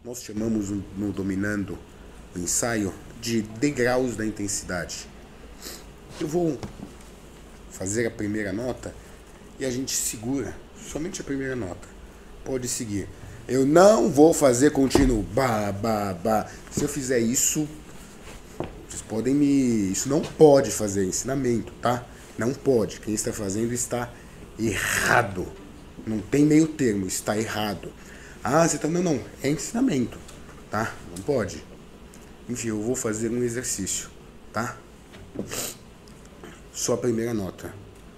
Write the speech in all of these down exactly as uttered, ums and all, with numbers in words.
nós chamamos no Dominando o Ensaio de degraus da intensidade. Eu vou fazer a primeira nota e a gente segura somente a primeira nota. Pode seguir. Eu não vou fazer contínuo. Ba, ba, ba. Se eu fizer isso, vocês podem me... Isso não pode fazer ensinamento, tá? Não pode. Quem está fazendo está errado. Não tem meio termo, está errado. Ah, você tá... Não, não. É ensinamento, tá? Não pode. Enfim, eu vou fazer um exercício, tá? Só a primeira nota.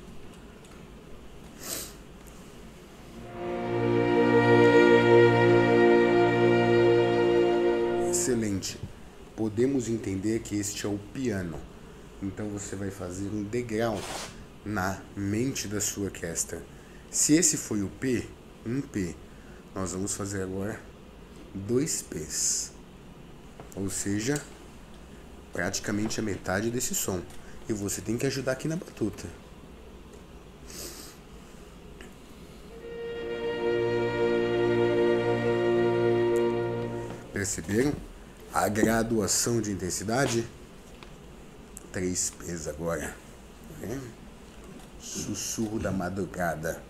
Excelente. Podemos entender que este é o piano. Então você vai fazer um degrau na mente da sua orquestra. Se esse foi o P, um P, nós vamos fazer agora dois P's. Ou seja, praticamente a metade desse som. E você tem que ajudar aqui na batuta. Perceberam a graduação de intensidade? Três P's agora. É? Sussurro da madrugada.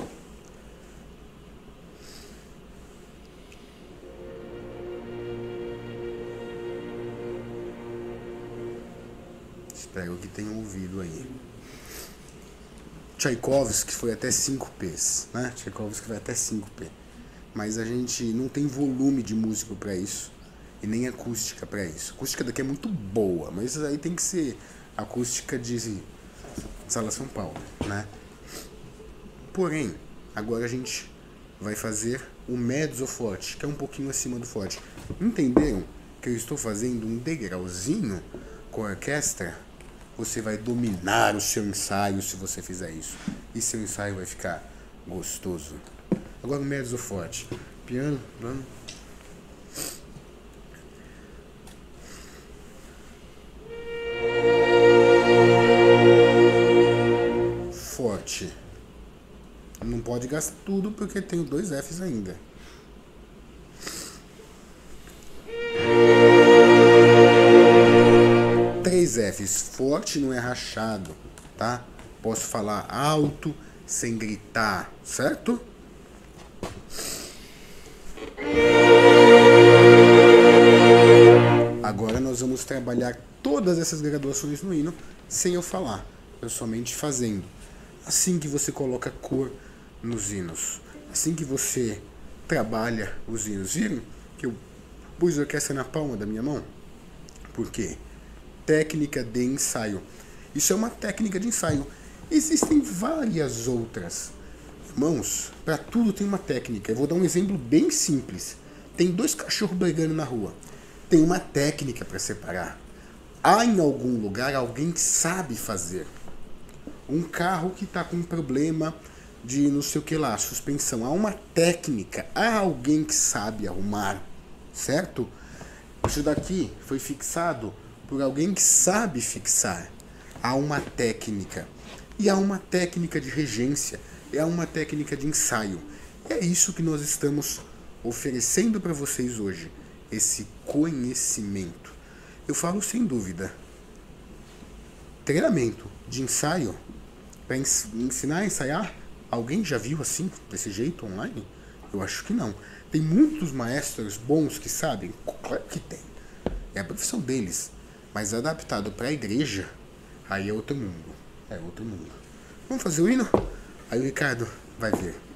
Espero que tenham ouvido aí. Tchaikovsky foi até cinco P's, né? Tchaikovsky vai até cinco P. Mas a gente não tem volume de músico para isso e nem acústica para isso. A acústica daqui é muito boa, mas aí tem que ser acústica de Sala São Paulo, né? Porém, agora a gente vai fazer o mezzo forte, que é um pouquinho acima do forte. Entenderam que eu estou fazendo um degrauzinho com a orquestra? Você vai dominar o seu ensaio se você fizer isso. E seu ensaio vai ficar gostoso. Agora o mezzo forte. Piano, vamos. Forte. Não pode gastar tudo porque tenho dois F's ainda. Três F's. Forte não é rachado, tá? Posso falar alto sem gritar, certo? Agora nós vamos trabalhar todas essas graduações no hino sem eu falar, eu somente fazendo. Assim que você coloca cor nos hinos, assim que você trabalha os hinos. Viram que eu pus a orquestra na palma da minha mão? Por quê? Técnica de ensaio. Isso é uma técnica de ensaio. Existem várias outras. Irmãos, para tudo tem uma técnica. Eu vou dar um exemplo bem simples. Tem dois cachorros brigando na rua. Tem uma técnica para separar. Há em algum lugar alguém que sabe fazer. Um carro que está com um problema de não sei o que lá, suspensão. Há uma técnica. Há alguém que sabe arrumar. Certo? Isso daqui foi fixado por alguém que sabe fixar. Há uma técnica. E há uma técnica de regência. E há uma técnica de ensaio. É isso que nós estamos oferecendo para vocês hoje. Esse conhecimento. Eu falo sem dúvida. Treinamento de ensaio para ensinar a ensaiar. Alguém já viu assim, desse jeito, online? Eu acho que não. Tem muitos maestros bons que sabem. Claro que tem. É a profissão deles. Mas adaptado para a igreja, aí é outro mundo. É outro mundo. Vamos fazer o hino? Aí o Ricardo vai ver.